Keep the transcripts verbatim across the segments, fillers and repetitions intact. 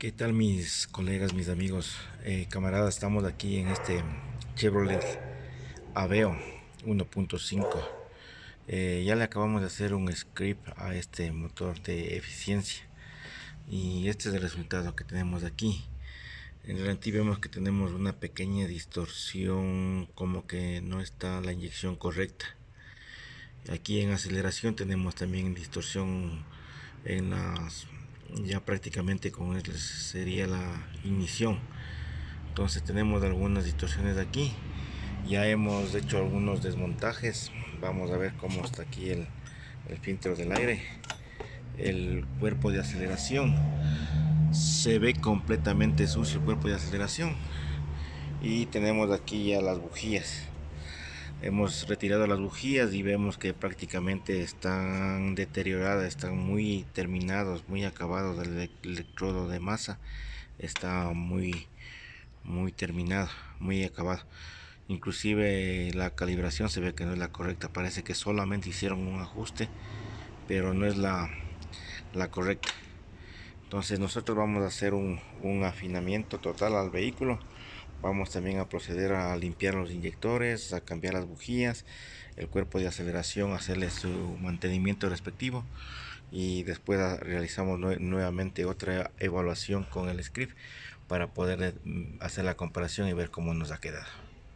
¿Qué tal mis colegas, mis amigos, eh, camaradas? Estamos aquí en este Chevrolet Aveo uno punto cinco. Eh, ya le acabamos de hacer un script a este motor de eficiencia y este es el resultado que tenemos aquí. En realidad vemos que tenemos una pequeña distorsión, como que no está la inyección correcta. Aquí en aceleración tenemos también distorsión en las, ya prácticamente con él sería la ignición. Entonces tenemos algunas distorsiones aquí. Ya hemos hecho algunos desmontajes. Vamos a ver cómo está aquí el, el filtro del aire, el cuerpo de aceleración. Se ve completamente sucio el cuerpo de aceleración. Y tenemos aquí ya las bujías. Hemos retirado las bujías y vemos que prácticamente están deterioradas, están muy terminados, muy acabados. El electrodo de masa está muy muy terminado, muy acabado. Inclusive la calibración se ve que no es la correcta, parece que solamente hicieron un ajuste, pero no es la, la correcta. Entonces nosotros vamos a hacer un, un afinamiento total al vehículo. Vamos también a proceder a limpiar los inyectores, a cambiar las bujías, el cuerpo de aceleración, hacerle su mantenimiento respectivo y después realizamos nuevamente otra evaluación con el script para poder hacer la comparación y ver cómo nos ha quedado.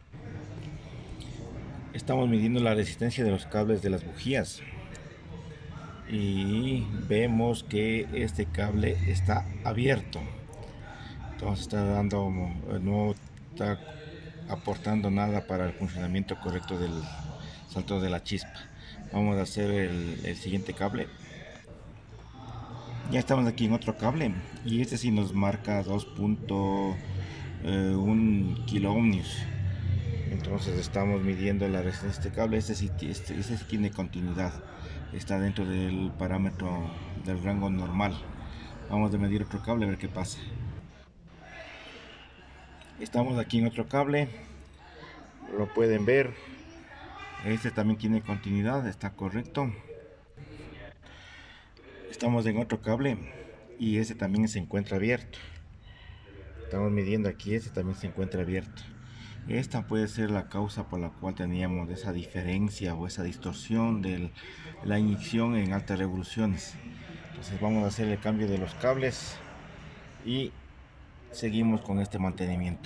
Estamos midiendo la resistencia de los cables de las bujías y vemos que este cable está abierto, entonces está dando, no está aportando nada para el funcionamiento correcto del salto de la chispa. Vamos a hacer el, el siguiente cable. Ya estamos aquí en otro cable y este sí nos marca dos punto uno kilo ohmios. Entonces estamos midiendo la resistencia de este cable. Este sí, este, este sí tiene continuidad, está dentro del parámetro del rango normal. Vamos a medir otro cable a ver qué pasa. Estamos aquí en otro cable, lo pueden ver. Este también tiene continuidad, está correcto. Estamos en otro cable y este también se encuentra abierto. Estamos midiendo aquí, este también se encuentra abierto. Esta puede ser la causa por la cual teníamos esa diferencia o esa distorsión de la inyección en altas revoluciones. Entonces vamos a hacer el cambio de los cables y seguimos con este mantenimiento.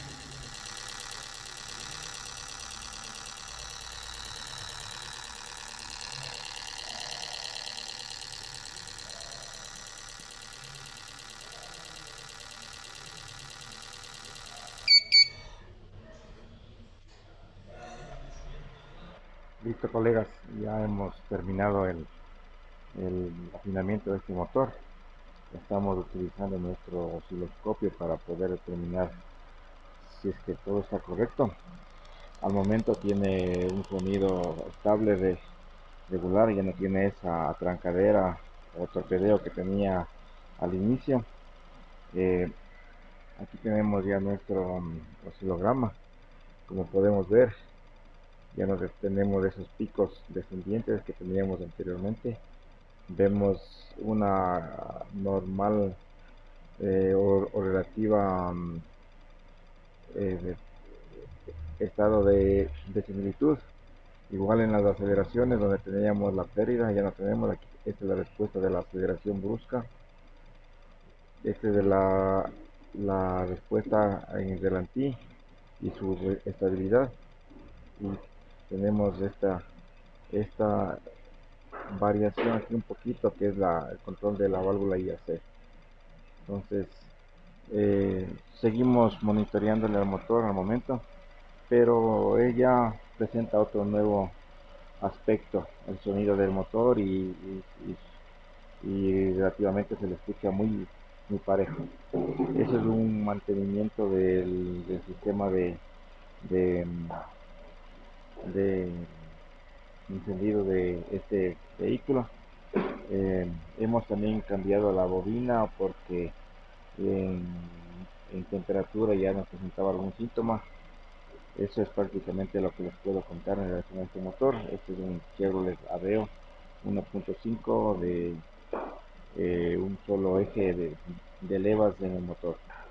Listo, colegas, ya hemos terminado el, el afinamiento de este motor. Estamos utilizando nuestro osciloscopio para poder determinar si es que todo está correcto. Al momento tiene un sonido estable, de regular, ya no tiene esa trancadera o torpedeo que tenía al inicio. Eh, aquí tenemos ya nuestro um, oscilograma. Como podemos ver, ya no tenemos esos picos descendientes que teníamos anteriormente. Vemos una normal eh, o, o, relativa um, eh, de, estado de, de similitud. Igual en las aceleraciones, donde teníamos la pérdida, ya no tenemos. Aquí, esta es la respuesta de la aceleración brusca. Esta es de la, la respuesta en el ralentí y su estabilidad. Y tenemos esta, esta variación aquí un poquito, que es la, el control de la válvula I A C. Entonces, eh, seguimos monitoreándole al motor al momento, pero ella presenta otro nuevo aspecto, el sonido del motor, y, y, y, y relativamente se le escucha muy, muy parejo. Eso es un mantenimiento del, del sistema de, de, de encendido de este vehículo. Eh, hemos también cambiado la bobina porque en, en temperatura ya nos presentaba algún síntoma. Eso es prácticamente lo que les puedo contar en relación a este motor. Este es un Chevrolet Aveo uno punto cinco de eh, un solo eje de, de levas en el motor.